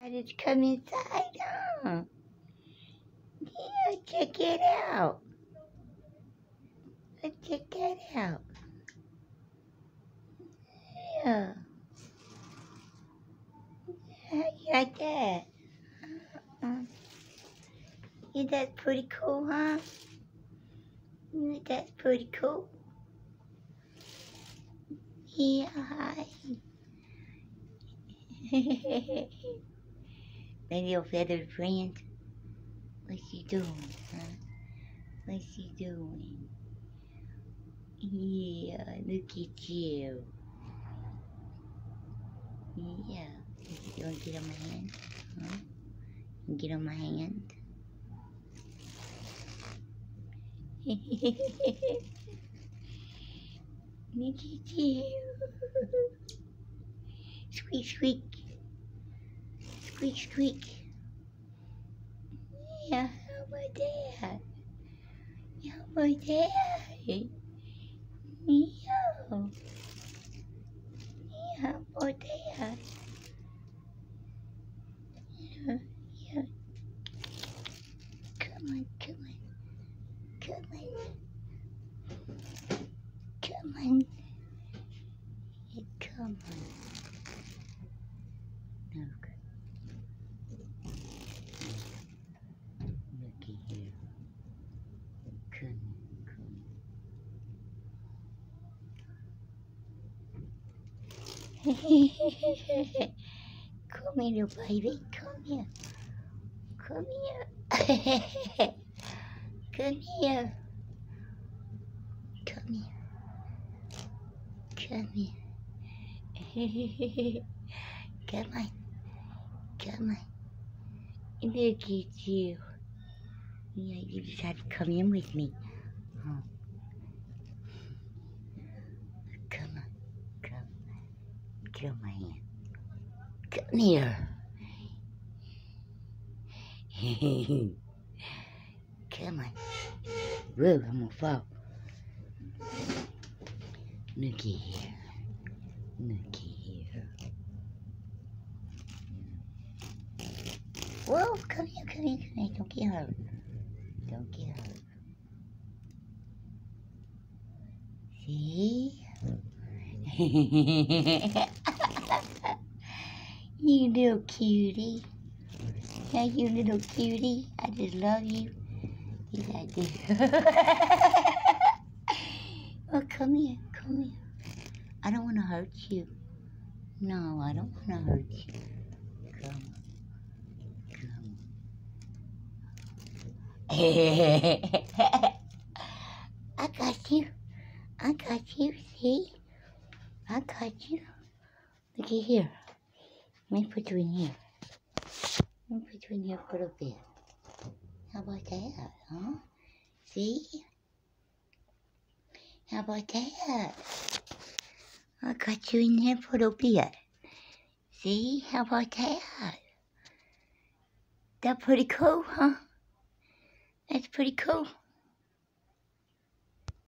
Just come inside, huh? Yeah, check it out. Let's check that out. Yeah. How you like that? Yeah, that's pretty cool, huh? That's pretty cool. Yeah, hi. My little feathered friend. What's she doing, huh? What's she doing? Yeah, look at you. Yeah. You want to get on my hand? Huh? You get on my hand? Look at you. Squeak, squeak. Squeak, squeak. Yeah, how about that? How about that? Yeah. Yeah, how about that? Yeah, yeah. Come on, come on. Come on. Come on. Yeah, come on. Look. Look at you. Come on, come on. Come here, little baby. Come here. Come here. Come here. Come here. Come here. Come on. Come on. Look at you. Yeah, you decided to come in with me. Huh? Come on. Come. Get on my hand. Come here. Come on. Whoa, I'm gonna fall. Looky here. Looky here. Whoa, come here, come here, come here. Don't get hurt. Don't get hurt. See? You little cutie. Yeah, you little cutie. I just love you. Yes, I do. Oh, come here, come here. I don't want to hurt you. No, I don't want to hurt you. Come on. Come. I got you. I got you, see? I got you. Look at here. Let me put you in here. Let me put you in here for a little bit. How about that, huh? See? How about that? I got you in here for a little bit. See? How about that? That's pretty cool, huh? That's pretty cool.